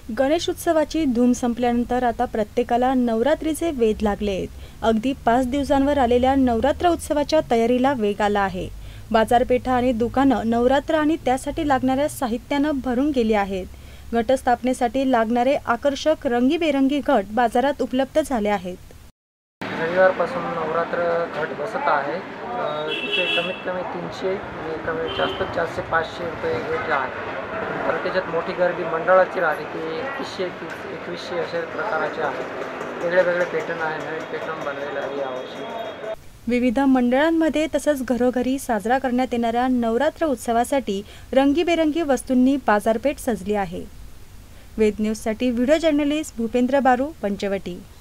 गणेश उत्सवाची धूम संपल्यानंतर आता प्रत्येकाला नवरात्रीचे वेध लागले आहेत. अगदी 5 दिवसांवर आलेल्या नवरात्र उत्सवाच्या तयारीला वेग आला आहे. बाजारपेठा आणि दुकानं नवरात्र आणि त्यासाठी लागणाऱ्या साहित्यानं भरून गेली आहेत. घटस्थापनेसाठी लागणारे आकर्षक रंगीबेरंगी घट बाजारात उपलब्ध झाले आहेत. रविवारपासून नवरात्र घट बसत आहे. तिथे कमीत कमी 300 आणि जास्तीत जास्त 500 रुपये घट आहे. तर त्याच्यात मोठी गर्दी मंडळाची राहते की 2100 अशा प्रकारचे आहेत. वेगळे पॅटर्न आहे, नवीन पॅटर्न बनलेले आहे यावर्षी. विविध मंडळांमध्ये तसंच घरोघरी साजरा करण्यात येणाऱ्या नवरात्र उत्सवासाठी रंगीबेरंगी वस्तूंनी बाजारपेठ सजली आहे. वेद न्यूजसाठी व्हिडिओ जर्नलिस्ट भूपेंद्र बारू, पंचवटी.